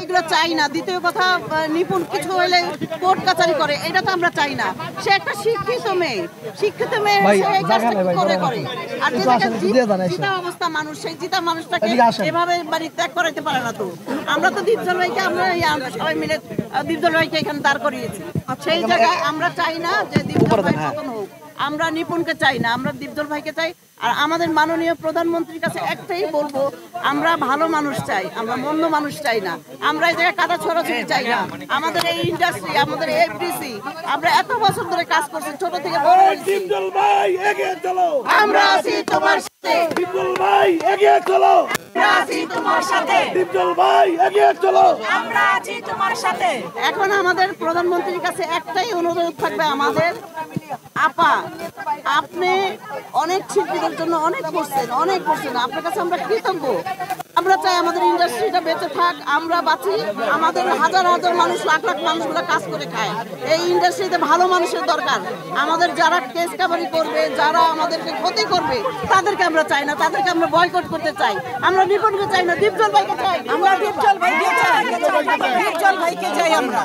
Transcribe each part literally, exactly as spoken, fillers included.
এগুলো চাই না। দ্বিতীয় কথা, নিপুণ কিছু হইলে কোর্ট কাচারি করে, এটা তো আমরা চাই না। সে একটা শিক্ষিত মেয়ে, শিক্ষিত মেয়ে করে করে আর জিতা অবস্থা মানুষ, সেই জিতা মানুষটাকে এভাবে বাড়ি ত্যাগ করাইতে পারে না। তো আমরা তো দীপজল ভাইকে আমরা সবাই মিলে দীপজল ভাইকে এখানে দাঁড় করিয়েছি। সেই জায়গায় আমরা চাই না যে দীপজল ভাই পতন হোক, আমরা নিপুণকে চাই না, আমরা দীপজল ভাইকে চাই। আর আমাদের মাননীয় প্রধানমন্ত্রীর কাছে একটাই বলবো, আমরা ভালো মানুষ চাই, আমরা মন্দ মানুষ চাই না। আমরা এই জায়গায় কাদা ছড়াছড়ি চাই না। আমাদের এই ইন্ডাস্ট্রি, আমাদের এফডিসি, আমরা এত বছর ধরে কাজ করছি, ছোট থেকে বড় হয়েছি। দীপজল ভাই এগিয়ে চলো, আমরা আছি তোমার সাথে। দীপজল ভাই এগিয়ে চলো, আমরা আছি তোমার সাথে। দীপজল ভাই এগিয়ে চলো, আমরা আছি তোমার সাথে। এখন আমাদের প্রধানমন্ত্রীর কাছে একটাই অনুরোধ থাকবে, আমাদের আপা, আপনি অনেক শিল্পীদের জন্য অনেক করছেন, অনেক করছেন, আপনার কাছে আমরা কৃতজ্ঞ। আমরা চাই আমাদের ইন্ডাস্ট্রিটা বেঁচে থাক, আমরা বাঁচি, আমাদের হাজার হাজার মানুষ, লাখ লাখ মানুষগুলো কাজ করে খায়। এই ইন্ডাস্ট্রিতে ভালো মানুষের দরকার। আমাদের যারা কেস কাবারি করবে, যারা আমাদেরকে ক্ষতি করবে, তাদেরকে আমরা চাই না, তাদেরকে আমরা বয়কট করতে চাই। আমরা নিপুণকে চাই না, দীপজল ভাইকে চাই, আমরা দীপজল ভাইকে চাই, দীপজল ভাইকে চাই আমরা।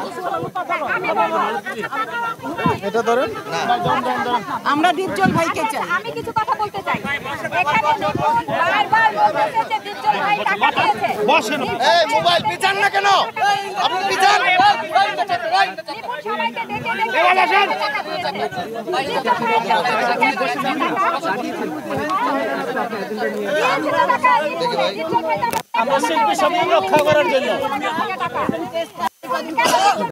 এটা ধরেন, আমরা দীপজল ভাইকে চাই। আমি কিছু কথা বলতে চাই। এখানে নিপুণ বারবার বলতেছে যে দীপজল ভাই টাকা দিয়েছে। বসেন, এই মোবাইল পিছান না কেন? আপনি পিছান। নিপুণ সবাইকে ডেকে ডেকে টাকা দিয়েছে। দীপজল ভাই টাকা দিয়েছে। আমরা শিল্পী সমিতি রক্ষা করার জন্য